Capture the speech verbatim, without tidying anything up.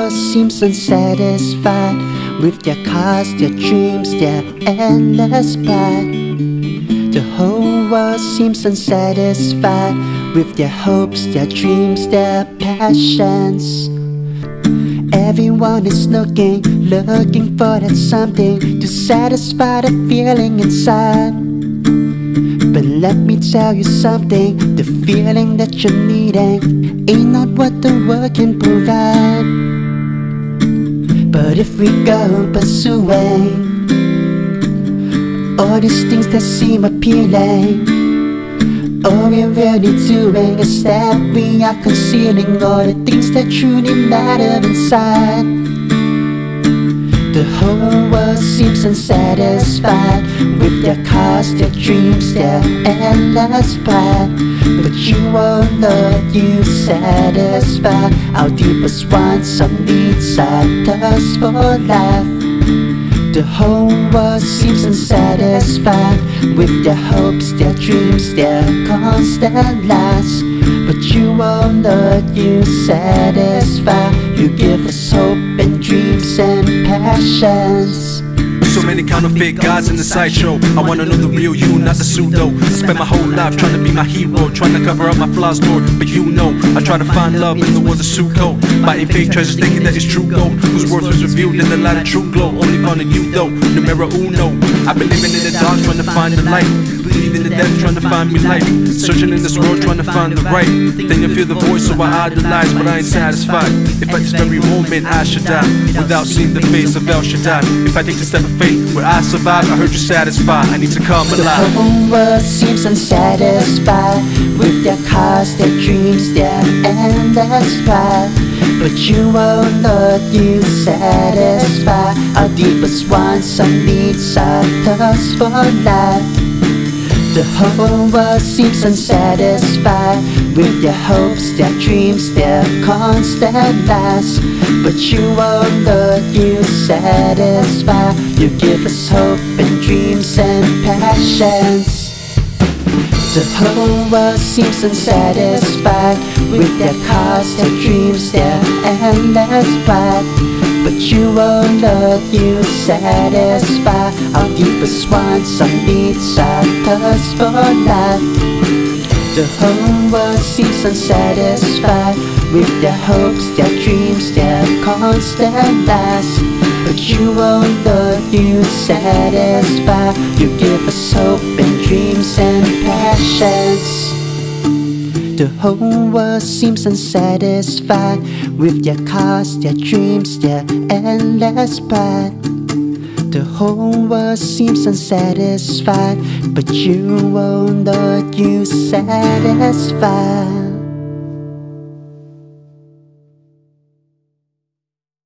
world seems unsatisfied with their cars, their dreams, their endless pride. The whole world seems unsatisfied with their hopes, their dreams, their passions. Everyone is looking, looking for that something to satisfy the feeling inside. But let me tell you something, the feeling that you're needing ain't not what the world can provide. But if we go pursuing all these things that seem appealing, all we're really doing is that we are concealing all the things that truly matter inside. The whole world seems unsatisfied with their cars, their dreams, their endless pride. But you won't let you satisfy our deepest wants, our needs, our thirst for life. The whole world seems unsatisfied with their hopes, their dreams, their constant lies. But you won't let you satisfy. You give us hope and dreams and passions. So many counterfeit gods in the sideshow. I wanna know the real you, not the pseudo. I spent my whole life trying to be my hero, trying to cover up my flaws, Lord. But you know, I try to find love in the world of Suko, biting fake treasures, thinking that it's true gold, whose worth was revealed in the light of true glow. Only found in you though, numero uno. I've been living in the dark, trying to find the light, believing the death, trying to find me life, searching in this world, trying to find the right. Then you feel the voice, so I idolize, but I ain't satisfied. If at this very moment I should die, without seeing the face of El Shaddai. If I take the step of faith where I survive, I heard you satisfied. I need to come alive. The whole world seems unsatisfied with their cars, their dreams, their endless pride. But you won't let you satisfy our deepest wants, our needs, our thirst for life. The whole world seems unsatisfied with their hopes, their dreams, their constant lies. But you won't let you satisfy. You give us hope and dreams and passions. The whole world seems unsatisfied with their cars, their dreams, their endless pride. But you won't let you satisfy our deepest wants, our needs, our thirst for life. The whole world seems unsatisfied with their hopes, their dreams, their constant lies. But you won't let you satisfy. You give us hope and dreams and passions. The whole world seems unsatisfied with their cars, their dreams, their endless pride. The whole world seems unsatisfied, but you won't let you satisfy.